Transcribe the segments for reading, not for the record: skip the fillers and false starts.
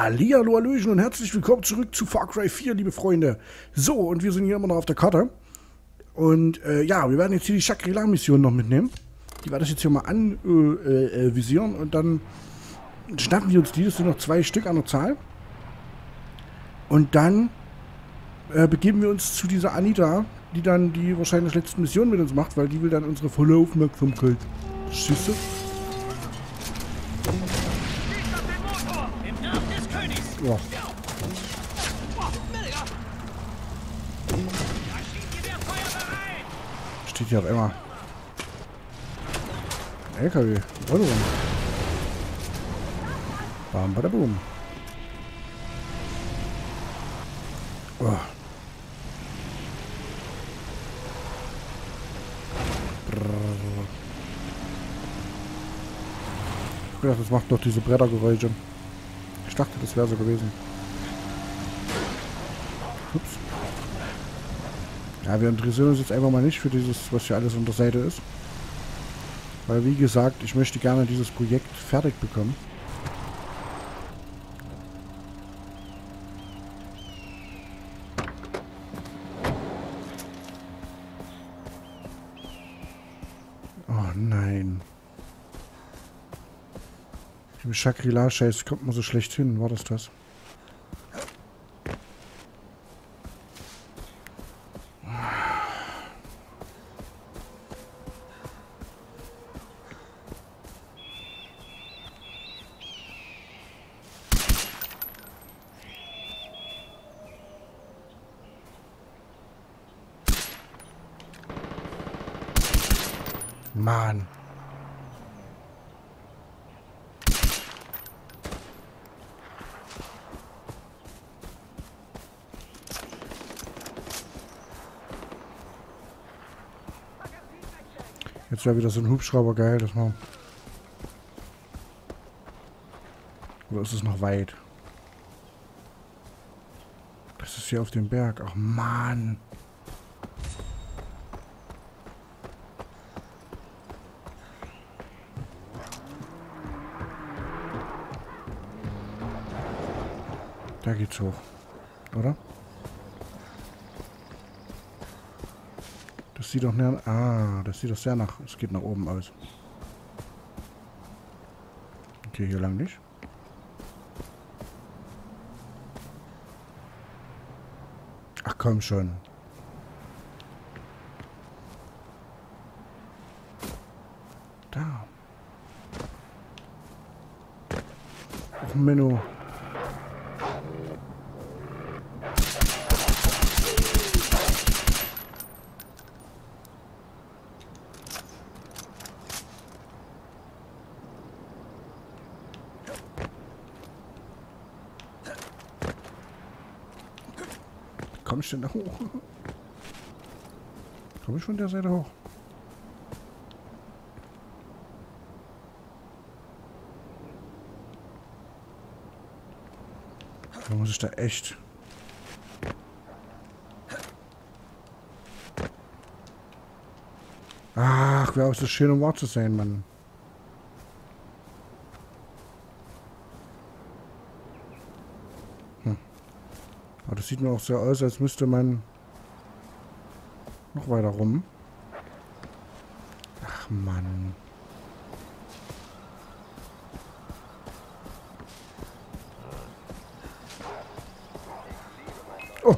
Hallihallo, Hallöchen und herzlich willkommen zurück zu Far Cry 4, liebe Freunde. So, und wir sind hier immer noch auf der Karte. Und ja, wir werden jetzt hier die Shangri-La-Mission noch mitnehmen. Die werde ich jetzt hier mal anvisieren und dann schnappen wir uns die. Das sind noch 2 Stück an der Zahl. Und dann begeben wir uns zu dieser Anita, die dann die wahrscheinlich letzte Mission mit uns macht, weil die will dann unsere volle Aufmerksamkeit. Siehst du? Ja. Steht hier auf einmal. LKW. Rolle rum. Bam, bada, boom. Oh. Ich dachte, das macht doch diese Brettergeräusche. Ich dachte, das wäre so gewesen. Ups. Ja, wir interessieren uns jetzt einfach mal nicht für dieses, was hier alles an der Seite ist. Weil, wie gesagt, ich möchte gerne dieses Projekt fertig bekommen. Oh nein. Im Shangri-La-Scheiß kommt man so schlecht hin. War das? Mann. Jetzt wäre wieder so ein Hubschrauber geil, das mal. Oder ist es noch weit? Das ist hier auf dem Berg. Ach Mann. Da geht's hoch, oder? Das sieht doch näher... Ah, das sieht doch sehr nach... Es geht nach oben aus. Okay, hier lang nicht. Ach komm schon. Da. Ach Menno. Komm ich denn da hoch? Komm ich von der Seite hoch? Da muss ich da echt... Ach, wäre auch so schön, um wahr zu sein, Mann. Aber das sieht mir auch so aus, als müsste man noch weiter rum. Ach Mann. Oh.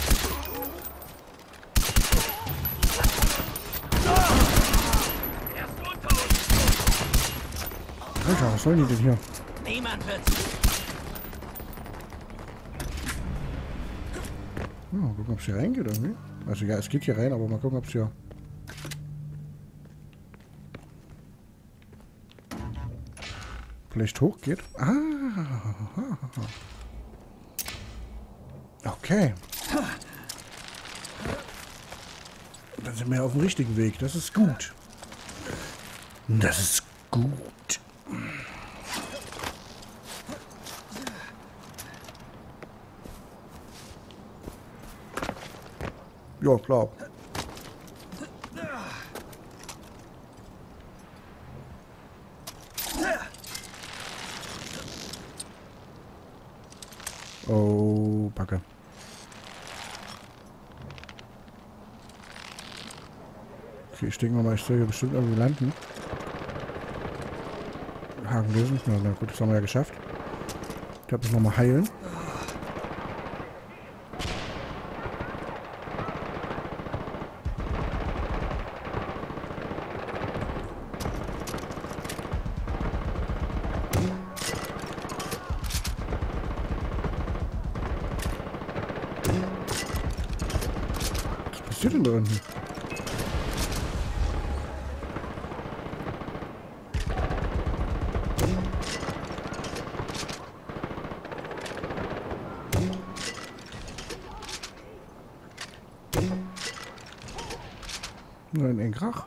Alter, was sollen die denn hier? Niemand wird. Ja, mal gucken, ob es hier reingeht irgendwie. Also ja, es geht hier rein, aber mal gucken, ob es hier... vielleicht hochgeht. Ah. Okay. Dann sind wir auf dem richtigen Weg. Das ist gut. Das ist gut. Ja, klar. Oh, Backe. Okay, ich denke mal, ich soll hier bestimmt irgendwie landen. Haken lösen. Na gut, das haben wir ja geschafft. Ich glaube, das nochmal heilen. Was passiert denn da unten? Nur ein Krach.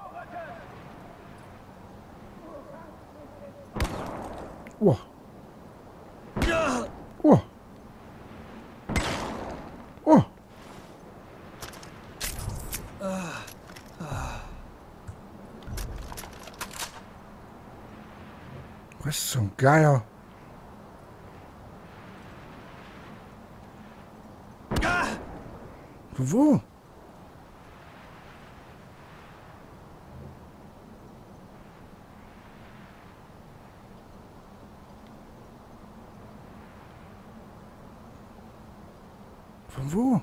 Oh. Oh. Oh. Was zum Geier? Wo? Von wo?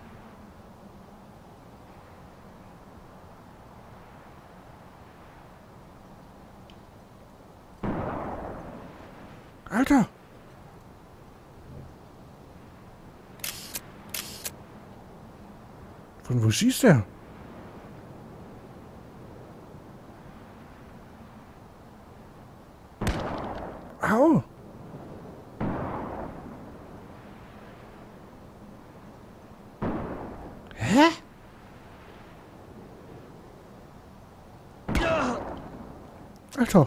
Alter! Von wo schießt der? Au! Hä? Alter!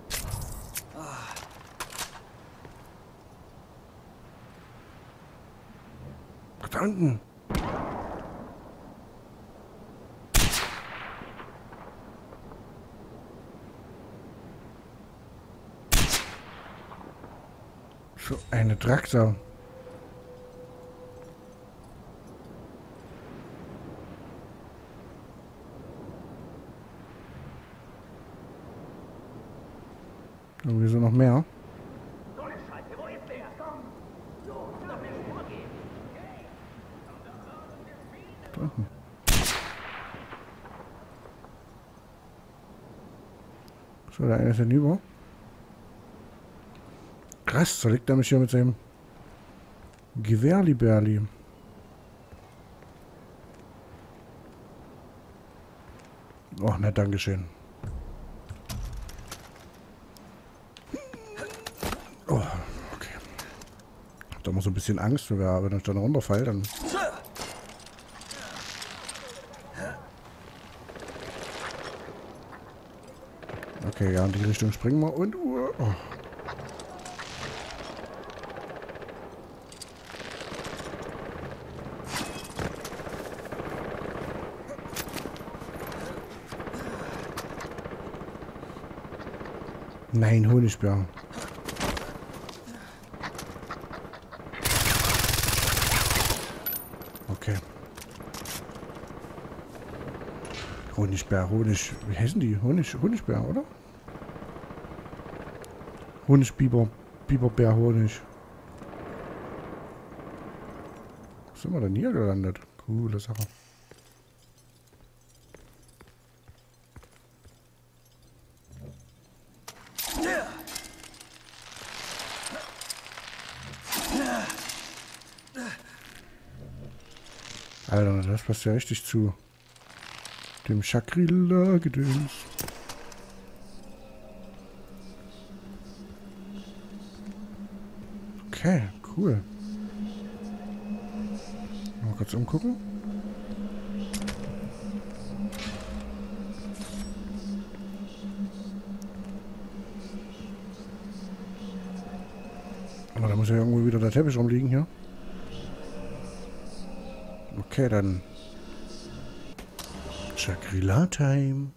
Da unten! So eine Traktor. Irgendwie so noch mehr. Da unten. So, der eine ist hinüber. Krass, da liegt er mich hier mit seinem Gewehrliberli. Oh, ne, Dankeschön. Oh, okay. Hab da mal so ein bisschen Angst, wenn ich dann runterfall, dann... Okay, ja, in die Richtung springen wir und... Oh. Nein, Honigsbär. Okay. Honigsbär, wie heißen die? Honigsbär, oder? Honigbiber, Biberbär, Honig. Wo sind wir denn hier gelandet? Coole Sache. Alter, das passt ja richtig zu dem Shangri-La-Gedöns. Okay, cool. Mal kurz umgucken. Aber da muss ja irgendwo wieder der Teppich rumliegen hier. Okay, dann Shangri-La-Time.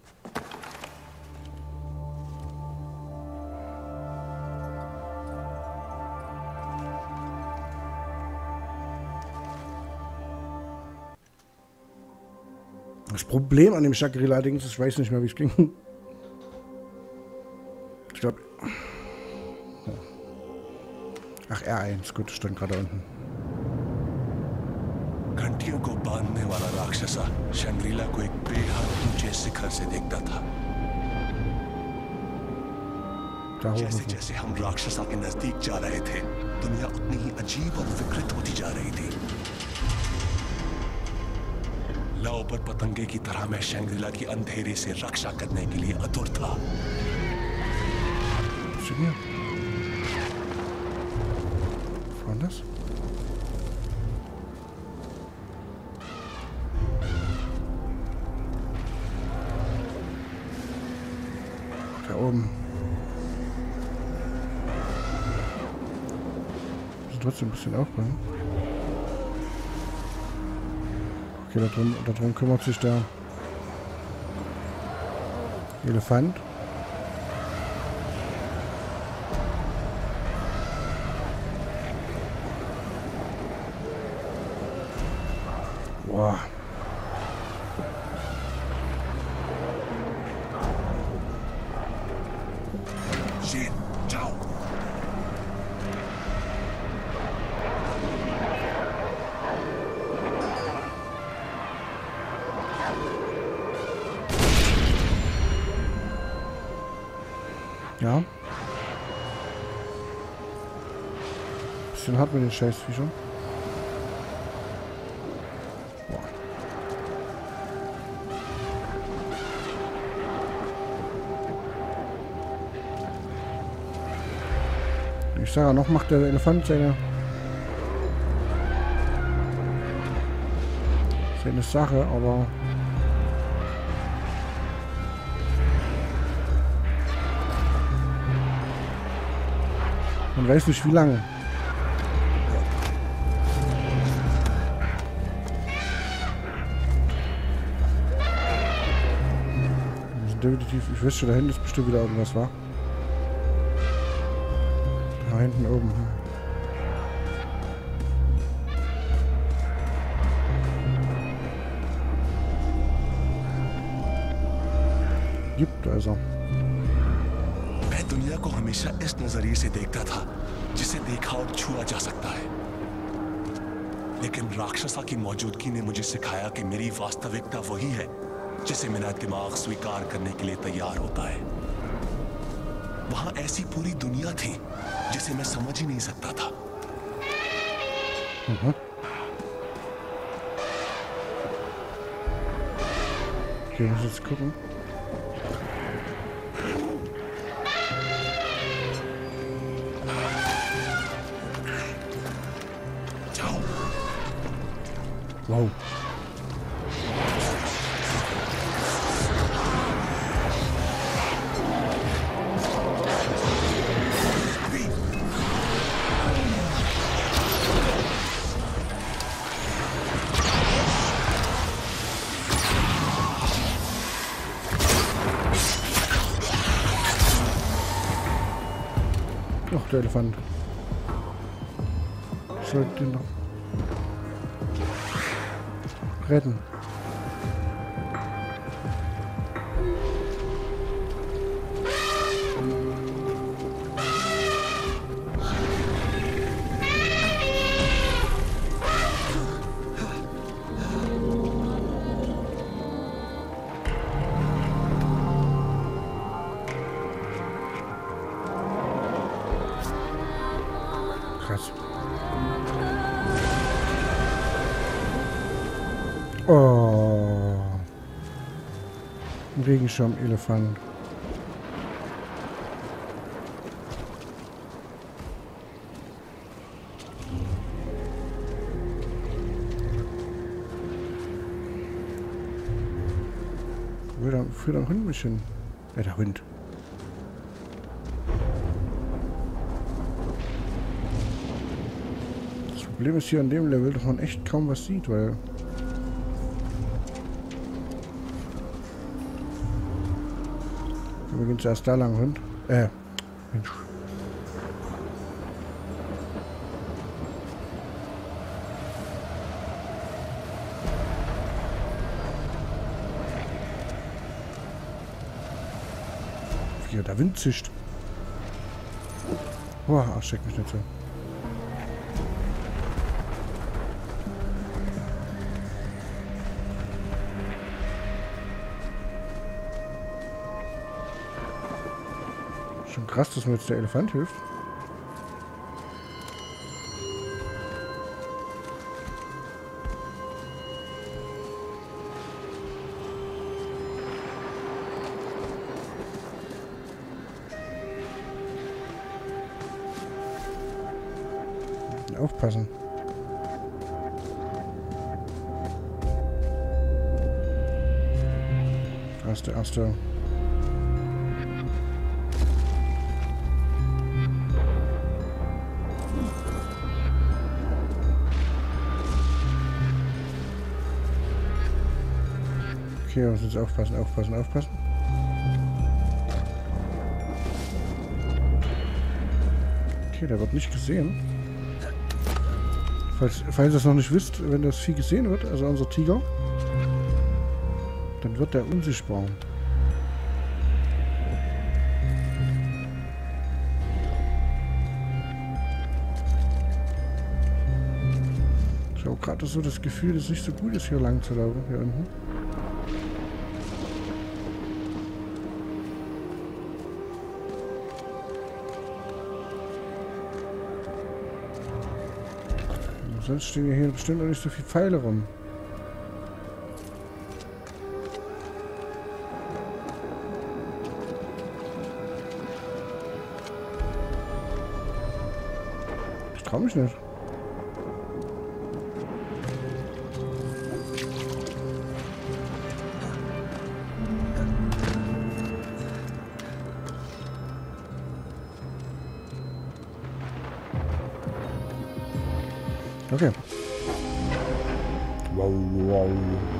Das Problem an dem Shangri-La-Dings ist, ich weiß nicht mehr, wie es ging. Ich glaube... Ach, R1. Gut, stand gerade unten. घंटियों को बांधने वाला राक्षसा शंग्रीला को एक बेहद ऊंचे शिखर से देखता था। जैसे जैसे हम राक्षसा के नजदीक जा रहे थे, दुनिया उतनी ही अजीब और विकृत होती जा रही थी। लौ पर पतंगे की तरह मैं शंग्रीला की अंधेरे से रक्षा करने के लिए आतुर था। Anders? Da oben. Muss trotzdem ein bisschen aufpassen. Okay, darum kümmert sich der Elefant. Boah. Shin, ciao. Ja. Bisschen hart mit den Scheißviechern. Ich sage, noch macht der Elefant seine Sache, aber man weiß nicht wie lange. Definitiv, ich wüsste, da hinten ist bestimmt wieder irgendwas, war. Da hinten oben. Gibt also. मैं दुनिया को हमेशा इस नजरिए से देखता था जिसे देखा और छुआ जा सकता है, लेकिन राक्षसा की मौजूदगी ने मुझे सिखाया कि मेरी वास्तविकता वही है जिसे मेरा दिमाग स्वीकार करने के लिए तैयार होता है। वहां ऐसी पूरी दुनिया थी जिसे मैं समझ ही नहीं सकता था। Okay, muss jetzt gucken. Wow. Ach, der Elefant. Ich sollte den noch retten. Krass. Oh. Ein Regenschirm-Elefant. Wo will der Hund mich hin? Ja, der Hund. Das Problem ist hier an dem Level, dass man echt kaum was sieht, weil... Wir gehen zuerst da lang, Hund. Mensch. Hier, der Wind zischt. Boah, ach, steck mich nicht so. Schon krass, dass mir jetzt der Elefant hilft. Aufpassen. Erste. Okay, wir müssen jetzt aufpassen. Okay, der wird nicht gesehen. Falls ihr es noch nicht wisst, wenn das Vieh gesehen wird, also unser Tiger, dann wird der unsichtbar. Ich habe gerade so das Gefühl, dass es nicht so gut ist, hier lang zu laufen, hier unten. Sonst stehen hier bestimmt noch nicht so viele Pfeile rum. Ich traue mich nicht. Okay. Wow.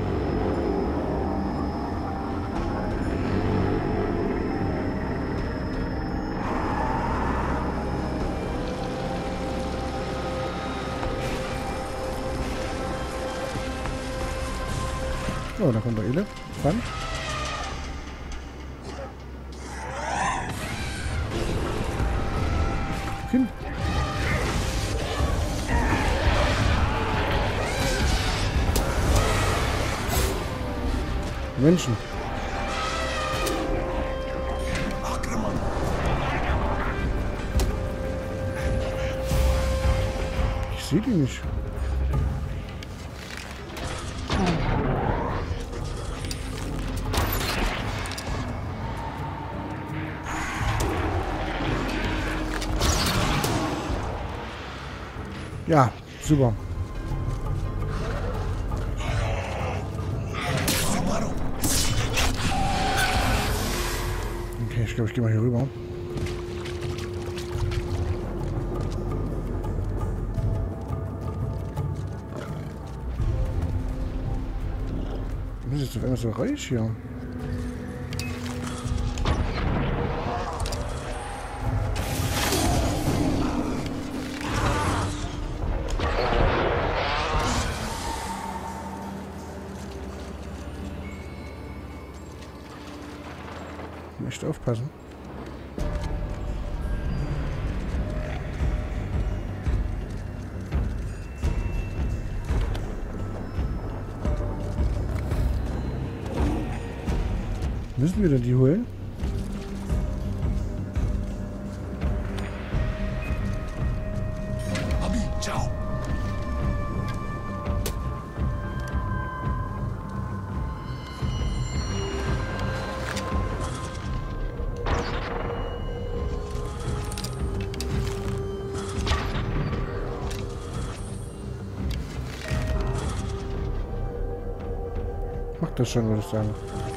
Oh, da kommt der Elef. Spannend. Kind. Menschen. Ich sehe die nicht. Ja, super. Okay, ich glaube, ich gehe mal hier rüber. Das ist doch immer so reich hier. Echt aufpassen. Müssen wir denn die holen? Abi, ciao. Macht das schon, würde ich sagen.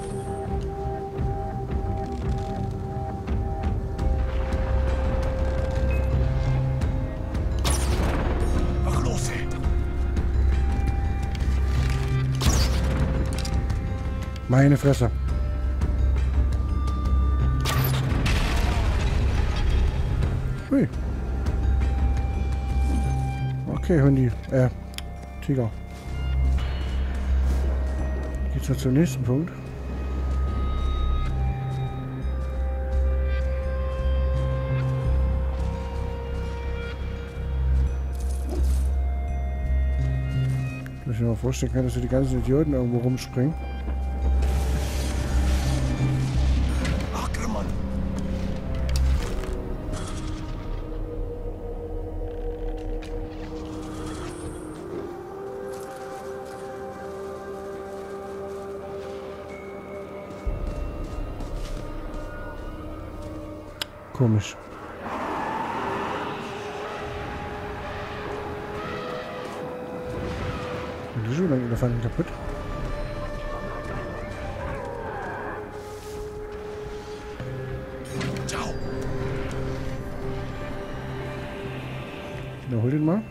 Meine Fresse. Hui. Okay, Hundi. Tiger. Geht's jetzt zum nächsten Punkt. ich mir mal vorstellen kann, dass hier die ganzen Idioten irgendwo rumspringen. आक्रमण Komisch. Die schon lange Elefanten kaputt. जाओ Na, hol den mal.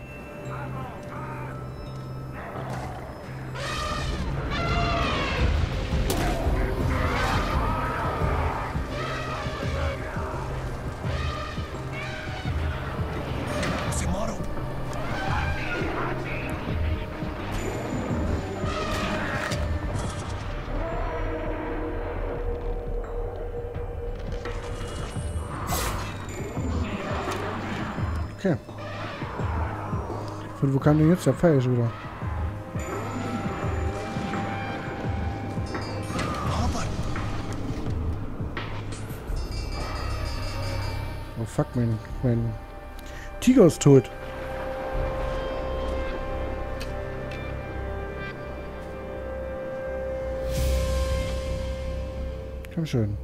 उसे मारो Okay. Von wo kam denn jetzt der Pfeil schon wieder? वहां पर Oh fuck, mein Tiger ist tot. Komm schon.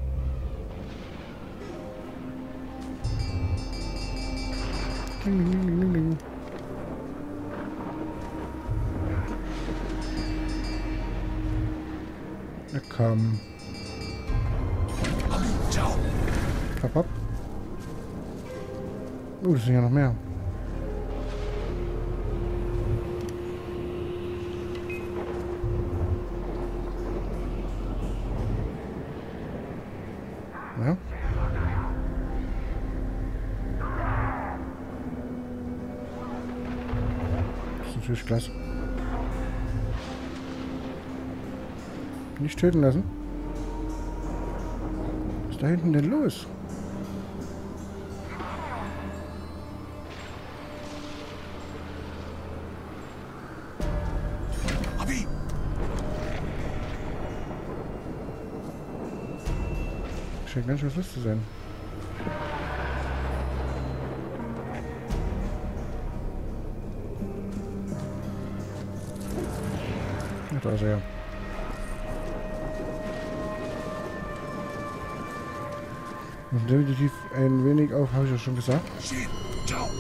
Ding, ding, ding, ding, ding. Na komm. अभी जाओ Hopp, hopp. Das sind ja noch mehr. Ja. Das ist natürlich klasse. Nicht töten lassen. Was ist da hinten denn los? अभी Scheint ganz schön was zu sein. Ja, da ist er ja. Und definitiv ein wenig auf, habe ich ja schon gesagt. शेर जाओ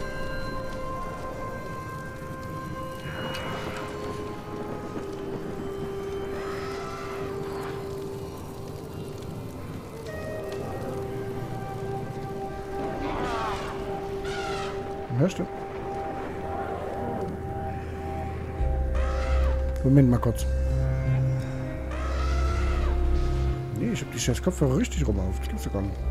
Ja, stimmt. Moment mal kurz. Nee, ich habe die scheiß Kopfhörer richtig rum auf. Das gibt's ja gar nicht.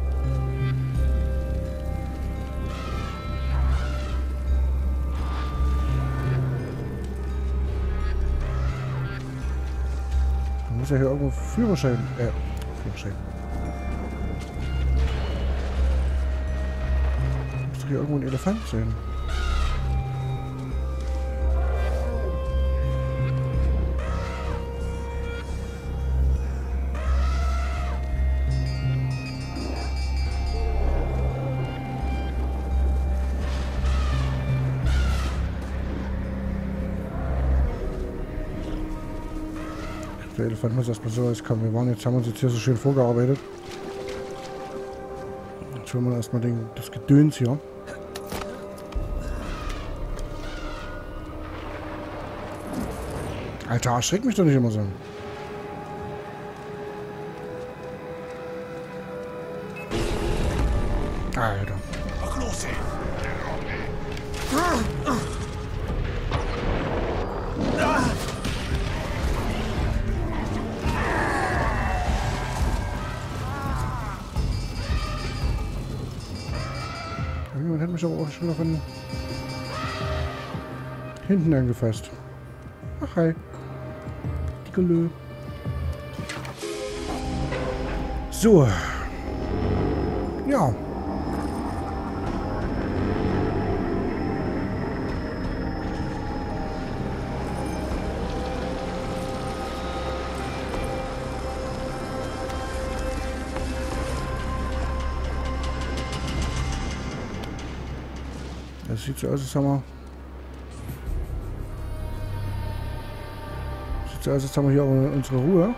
Da muss ja hier irgendwo Führerschein. Führerschein. Muss doch hier irgendwo ein Elefant sein. Der Elefant muss erstmal so kommen. Wir waren jetzt, haben uns jetzt hier so schön vorgearbeitet. Jetzt schauen wir erstmal das Gedöns hier. Alter, erschreck mich doch nicht immer so. Alter. पकड़ो उसे Jemand hat mich aber auch schon von hinten angefasst. Ach, hi. Dicolö. So. Ja. Das sieht so aus, als haben wir... Sieht so aus, als haben wir hier auch unsere Ruhe.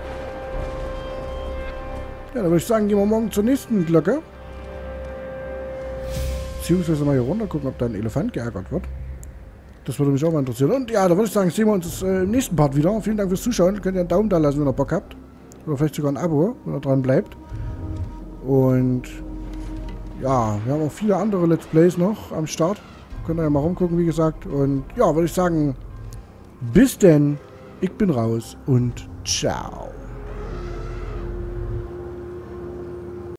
Ja, dann würde ich sagen, gehen wir morgen zur nächsten Glocke. Beziehungsweise mal hier runter gucken, ob da ein Elefant geärgert wird. Das würde mich auch mal interessieren. Und ja, da würde ich sagen, sehen wir uns im nächsten Part wieder. Vielen Dank fürs Zuschauen. Könnt ihr einen Daumen da lassen, wenn ihr Bock habt. Oder vielleicht sogar ein Abo, wenn ihr dran bleibt. Und ja, wir haben auch viele andere Let's Plays noch am Start. Könnt ihr ja mal rumgucken, wie gesagt. Und ja, würde ich sagen, bis denn. Ich bin raus und ciao.